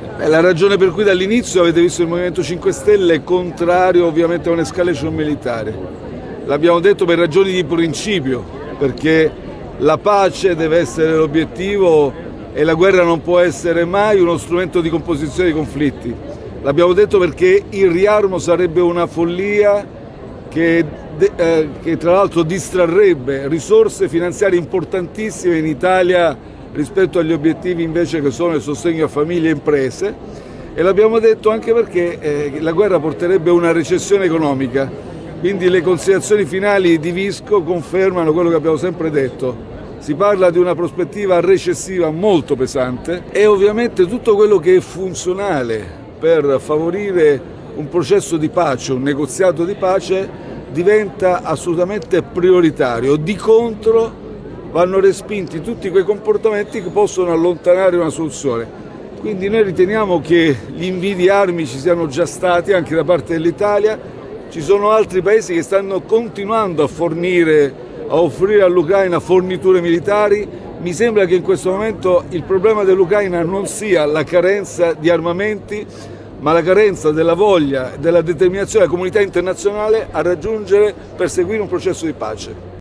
La ragione per cui dall'inizio avete visto il Movimento 5 Stelle contrario ovviamente a un'escalation militare. L'abbiamo detto per ragioni di principio, perché la pace deve essere l'obiettivo e la guerra non può essere mai uno strumento di composizione dei conflitti. L'abbiamo detto perché il riarmo sarebbe una follia che tra l'altro distrarrebbe risorse finanziarie importantissime in Italia rispetto agli obiettivi invece che sono il sostegno a famiglie e imprese, e l'abbiamo detto anche perché la guerra porterebbe a una recessione economica, quindi le considerazioni finali di Visco confermano quello che abbiamo sempre detto. Si parla di una prospettiva recessiva molto pesante e ovviamente tutto quello che è funzionale per favorire un processo di pace, un negoziato di pace, diventa assolutamente prioritario. Di contro vanno respinti tutti quei comportamenti che possono allontanare una soluzione. Quindi noi riteniamo che gli invii di armi ci siano già stati anche da parte dell'Italia, ci sono altri paesi che stanno continuando a offrire all'Ucraina forniture militari. Mi sembra che in questo momento il problema dell'Ucraina non sia la carenza di armamenti, ma la carenza della voglia, della determinazione della comunità internazionale a perseguire un processo di pace.